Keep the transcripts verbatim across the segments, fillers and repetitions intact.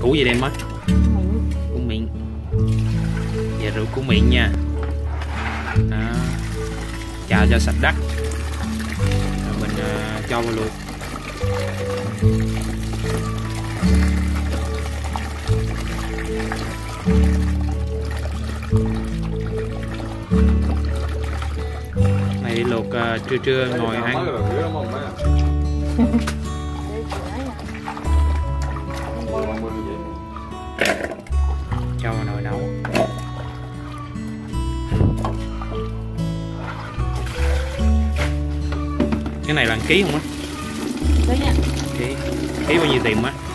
củ gì đây em á? Củ miệng. Dạ rượu củ miệng nha. Đó. Chà cho sạch đất. Rồi mình uh, cho vào luộc. Này đi luộc uh, trưa trưa ngồi ăn. Cho vào nồi nấu. Cái này là ký không á? Đấy nha. Ký. Ký bao nhiêu tiền á?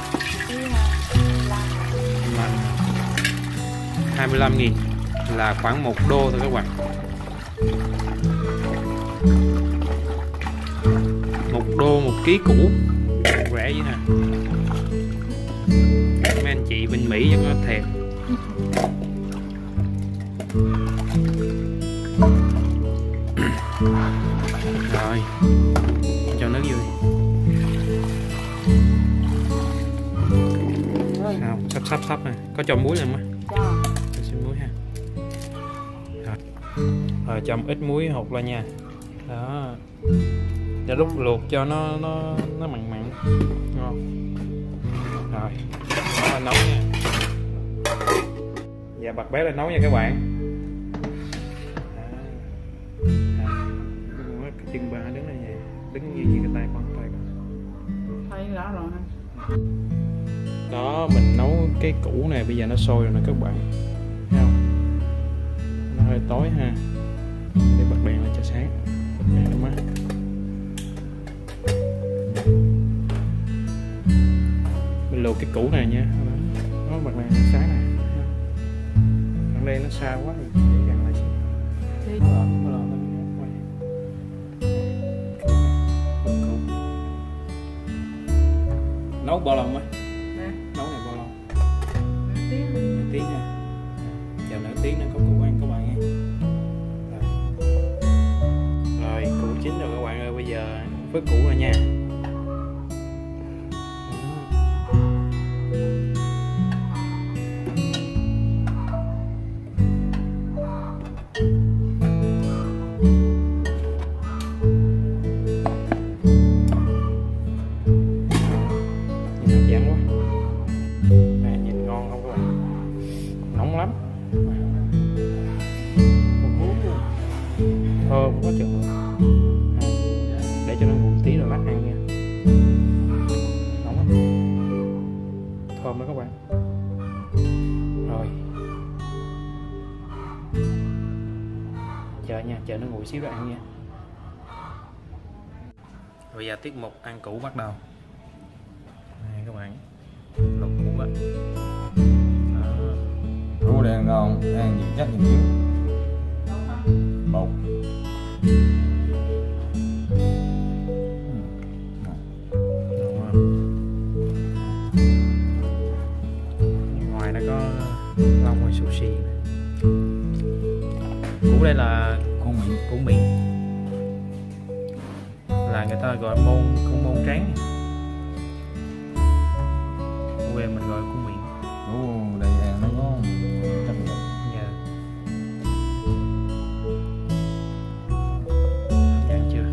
hai mươi lăm nghìn là khoảng một đô thôi các bạn. Một đô một ký củ, rẻ vậy nè. Mấy anh chị bên Mỹ cho có thèm. Rồi cho nước vô đi. Nào, sắp sắp sắp nè. Có cho muối lên không? Cho xin muối ha. Rồi. Rồi cho ít muối hột lên nha. Đó. Để lúc luộc cho nó nó nó mặn mặn ngon. Rồi đó là nấu nha. Dạ bật bếp lên nấu nha các bạn. Cái chân ba đứng đây nha, đứng như như cái tay con tay con. Thấy rõ rồi ha. Đó mình nấu cái củ này bây giờ nó sôi rồi nè các bạn. Thấy không? Nó hơi tối ha. Để bật đèn lên cho sáng. Đúng không? Mình luộc cái củ này nha. Nó bật đèn lên sáng này. Ở đây nó xa quá rồi. Để gần lại xíu. Đi. Nấu bao lâu á? Nè. Nấu này bao lâu? Nửa tiếng. Nửa tiếng nha. Chờ nửa tiếng nữa có củ ăn các bạn nha. Rồi. Rồi củ chín rồi các bạn ơi, bây giờ vớt củ ra nha. Thơm quá trời, để cho nó nguội tí rồi lát ăn nha. Nóng lắm, thơm đó các bạn. Rồi chờ nha, chờ nó nguội xíu rồi ăn nha. Bây giờ tiết mục ăn củ bắt đầu. Này các bạn, luộc củ á. Củ đen ngon, ăn nhiều chất nhiều bột. Ngoài nó có lông hay sushi. Củ đây là Củ miệng. Củ miệng là người ta gọi môn con môn tráng. Quê mình gọi củ miệng. Củ đây ăn nó có chất lượng. Dạ. Ăn chưa?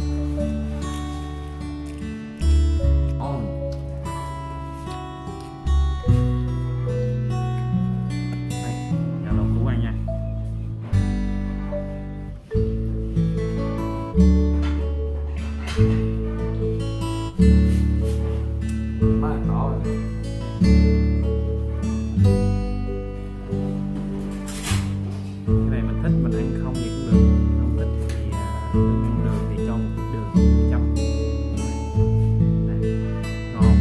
Đây, giờ lột củ ăn nha. Má đỏ rồi. Cái này mình thích mình ăn không gì cũng được, không thích thì uh, đừng ăn đường thì cho một ít đường chấm. Đây, ngon.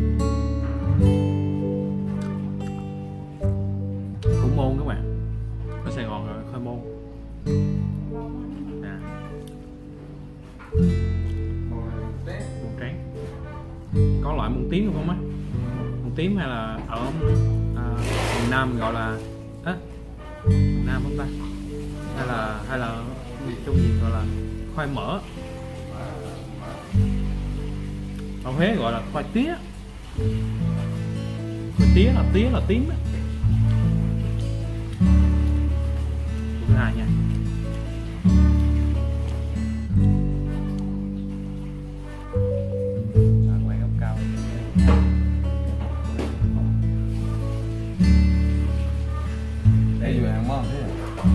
Củ môn các bạn, ở Sài Gòn rồi khoai môn. À. Môn tráng. Có loại môn tím không á? Môn tím hay là ở à, miền Nam gọi là á, miền Nam không ta? Hay là hay là miền Trung gì gọi là khoai mỡ. Ở Huế gọi là khoai tía. Tía là tía là tím á. Thứ hai nha. Quay góc cao. Đây vừa ăn món thế à?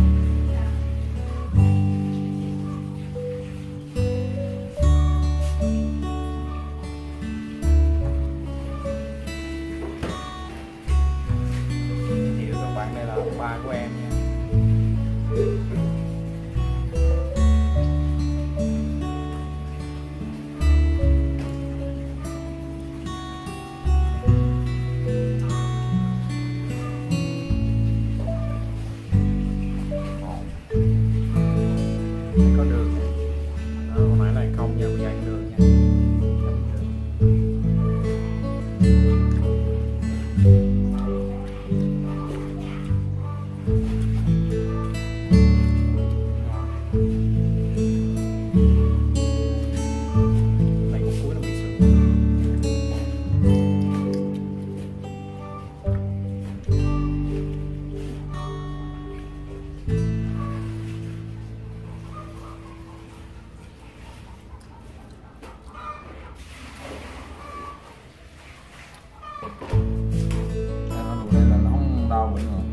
Hiểu các bạn, đây là ba của em nha. Có đường nha. Đó, hồi nãy là không, giờ bây giờ ăn đường nha. Này khúc cuối nó bị sụp. Ăn ăn đồ đây là nó không đau vậy mà.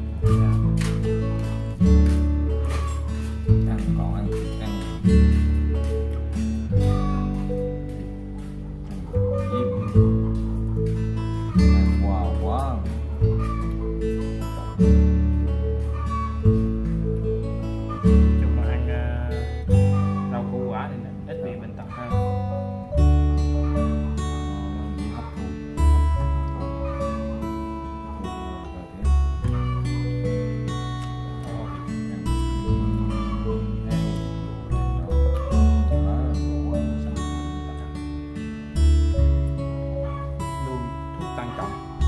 Ăn còn ăn ăn ăn wow quá. Chung là ăn uh, rau củ quả thì nó ít bị bệnh tật hơn. Chỉ hấp thụ. Luôn thuốc tăng trọng.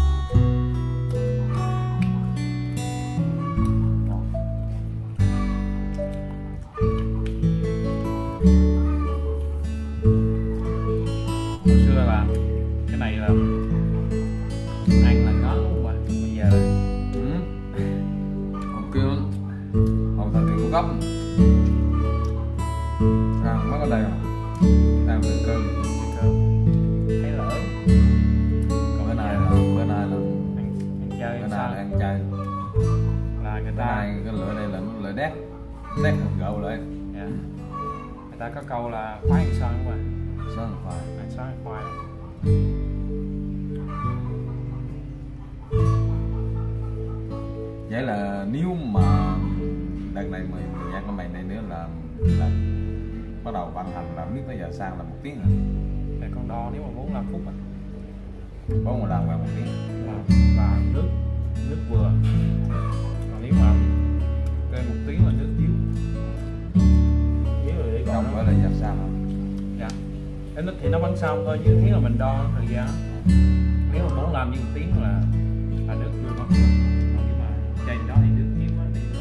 Hồi xưa là cái này là ăn là ngon đúng không ạ? Bây giờ Ừ. Còn kêu còn thời tiền của cấp ăn mất ở đây mà ăn về cơm. thấy lỡ Còn bữa nay là bữa nay là ăn, ăn chơi bữa nay sao là ăn chay. là người Bữa ta nay cái lửa đây là nó lửa đét đét gậu lại dạ. Người ta có câu là khoái ăn xoan đúng không ạ? sơn phải. Ăn xoan ăn khoai. Vậy là nếu mà đợt này mười mười nhạc cái mày này nữa là là bắt đầu vận hành là biết tới giờ sang là một tiếng hả? Để con đo nếu mà bốn mươi lăm phút á. Bốn mươi lần vào một tiếng. Và, và nước nước vừa. Còn nếu mà trên một tiếng là nước yếu. Yếu rồi để còn Không nó. phải là giờ sang không? Dạ. Cái nít thì nó vẫn xong thôi, chứ nếu là mình đo thời gian. Nếu mà muốn làm như một tiếng là là nước vừa mất. Còn nếu mà trên đó thì nước yếu á thì nó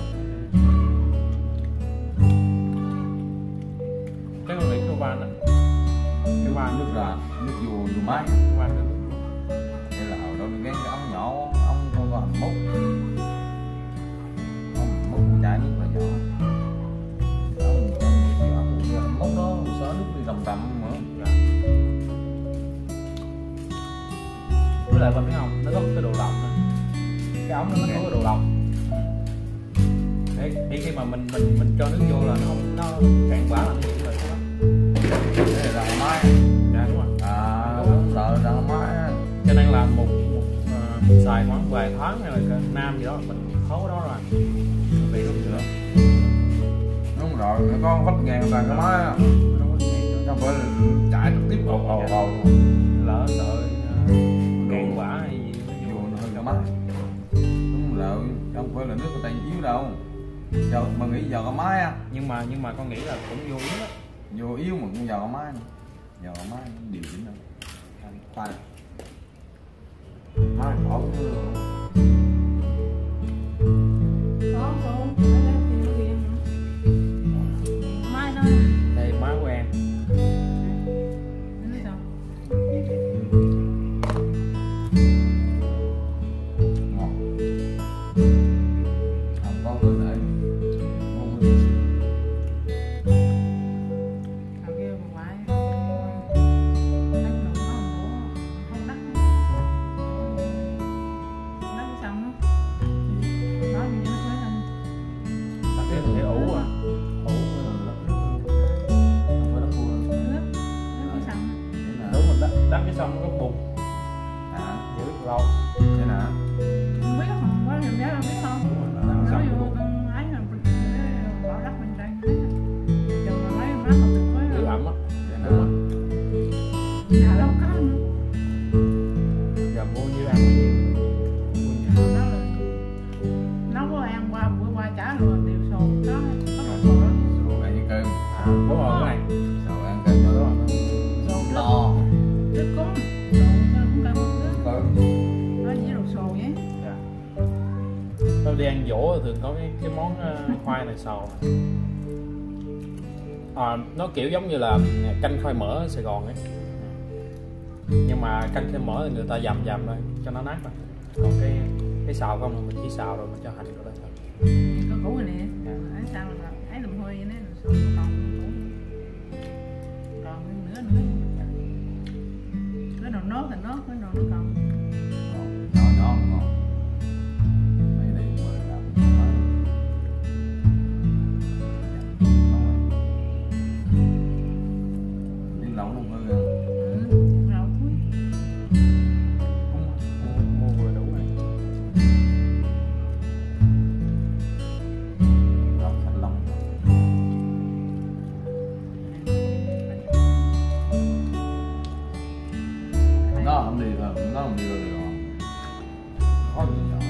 cái con này cái van á. Cái van nước Nước ra. ra nước vô vô máy. Cái van nước. Hay là hồi đó nó gắn cái ống nhỏ ống có có hành mốc ống mốc chảy nước là nhỏ ống ống cái hành mốc đó xóa nước đi tầm tầm mà. Dạ. Với lại bạn biết không, nó có cái độ lọc nè. Cái ống nó có cái độ lọc. Để, để khi mà mình mình mình cho nước vô là nó không nó cạn quả là nó chuyển lại đó. Đây là răng máy. Dạ đúng rồi. À đúng rồi răng máy. Cho nên là một, một uh, xài khoảng vài tháng hay là cả năm gì đó mình tháo cái đó rồi. Bị nó nữa. Đúng rồi nó có vắt ngang toàn cái máy á. Nó có gì Không phải là chạy trực tiếp ồ ồ ồ lỡ sợ uh, cạn quả hay gì nó vô vô nó hơi cái máy. Đúng rồi không phải là nước người ta yếu đâu. Giờ mà nghĩ giờ cái máy á. nhưng mà nhưng mà con nghĩ là cũng vô yếu đó. Vô yếu mà cũng giờ cái máy nữa. Giờ cái máy điều chỉnh đâu. Khoan. Máy khổ nữa. Có không? Nó lấy tiền của em hả? Mai nó Đây má của em. nó sao? thì bé là biết không? Nó đang Nó xong vô luôn. con ấy là mình bỏ đất mình đây thấy giờ mà lấy má không được với giữ ẩm á. Vậy nữa. nhà đâu có nữa. Giờ mua như ăn bao nhiêu? Mua như- Nó là nấu có ăn qua bữa qua trả rồi đều sồn đó có một sồn đó Sổ ăn với cơm. À, đúng rồi cái này. Sổ ăn cơm cho đó. sồn To. rất cúng sồn cũng cơm nước Cơm. nó chỉ đồ sồn nhé. Dạ. Tôi đi ăn dỗ thường có cái cái món ờ, khoai này xào. À, nó kiểu giống như là canh khoai mỡ ở Sài Gòn ấy, nhưng mà canh khoai mỡ thì người ta dầm dầm thôi cho nó nát rồi, còn cái cái xào không là mình chỉ xào rồi mình cho hành vào đây thôi. Có củ này nè Dạ. ấy sao mà ấy làm hơi vậy nè sồn còn củ còn nữa nữa cái đồ nốt thì nốt cái đồ nó còn Nhỏ nhỏ ngon. Mấy này mới làm mới. Đi nấu luôn thôi. ừ, rau cuối Mua, mua vừa đủ này. Rau thanh long. Nó không đi thôi, nó không đi được rồi. Khó gì nhỏ.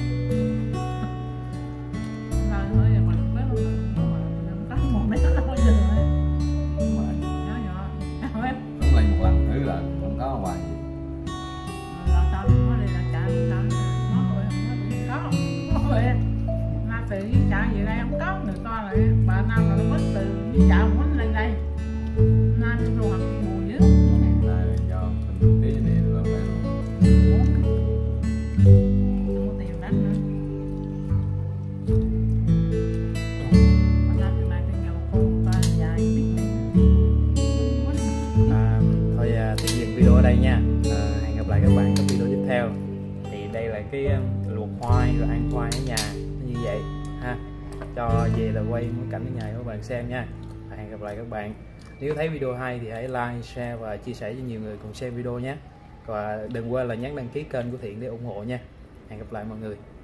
là hơi là mình quét luôn mà mình tắt một mấy nó không dừng rồi Mà nhỏ nhỏ hỏi đúng lên một lần thứ là không có hoài gì. là tao nó đây là trả tao nó rồi nó cũng có rồi mà tự trả gì đây không có người to lại bà nam là nó mất từ trả mất lên đây nên rồi học mùa dưới Này là do kinh tế này là phải không có tiền đánh nữa mà ra từ này từ nhà một con ta dài biết đi À, thôi à, thì dừng video ở đây nha. À, hẹn gặp lại các bạn trong video tiếp theo. Thì đây là cái um, luộc khoai rồi ăn khoai ở nhà nó như vậy ha, cho về là quay mấy cảnh ở nhà cho các bạn xem nha. À, hẹn gặp lại các bạn. Nếu thấy video hay thì hãy like, share và chia sẻ cho nhiều người cùng xem video nhé. Và đừng quên là nhấn đăng ký kênh của Thiện để ủng hộ nha. Hẹn gặp lại mọi người.